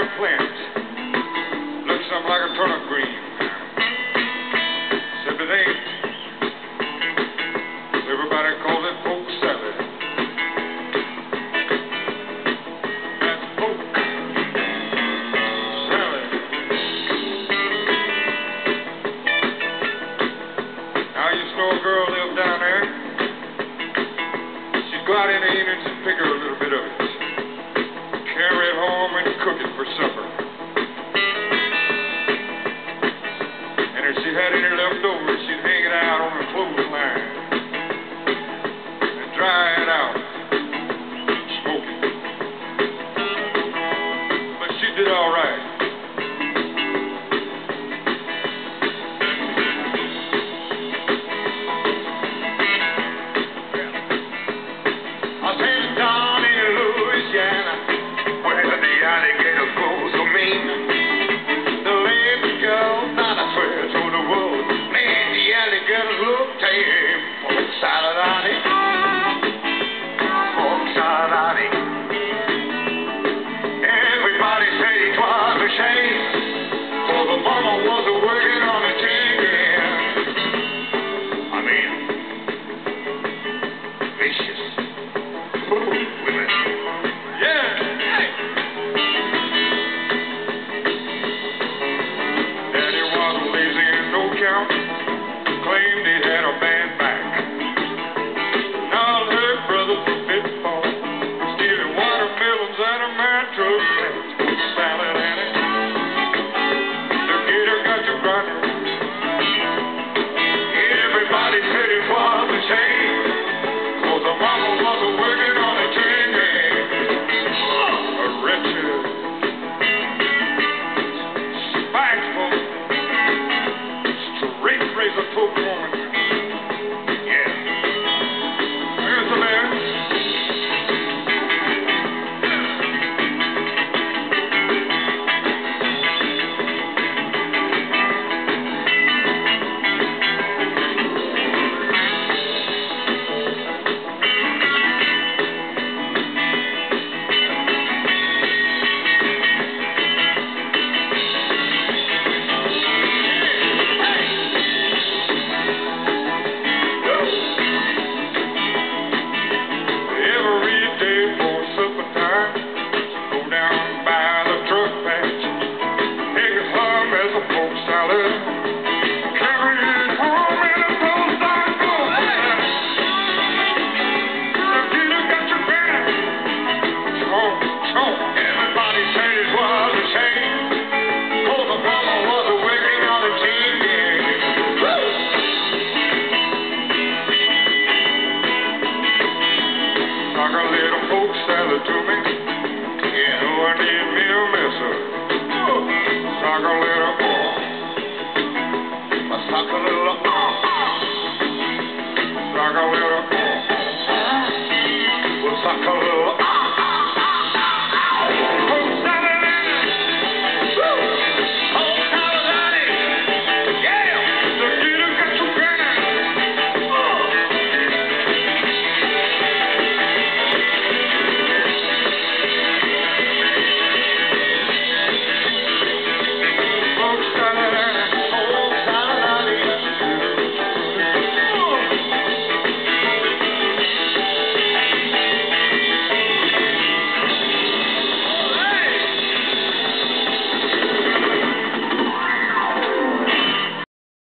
plant. Looks something like a turnip green. Except it ain't. Everybody calls it poke salad. That's poke salad. Now I used to know a girl lived down there. She'd go out in the evenings and pick her a little bit of it. Carry it home and cook it for supper. And if she had any left over, she'd hang it out on the clothesline and dry it out, smoke it. But she did all right. I was down in Louisiana, where the alligator flows so mean. The lady girl, not a swear to the world, man, the alligators look tame. Pork salad on it, pork salad on it. Everybody said it was a shame, for the mama was working on the chicken. I mean, vicious. Women. Yeah. Daddy was lazy and no count. Claimed he had a bad back. Now her brother's a pitfall, stealing watermelons out of my truck. Salad and it. The gator got you grinding. Everybody said it was a shame, 'cause the mama was working on a train. A wretched, spiteful, straight razor poke woman. Yeah. Here's the man. Everybody said it was a shame, 'cause the mama was working on the chicken. Talk a little poke salad to me. Yeah, oh, I need me a messer. Talk a little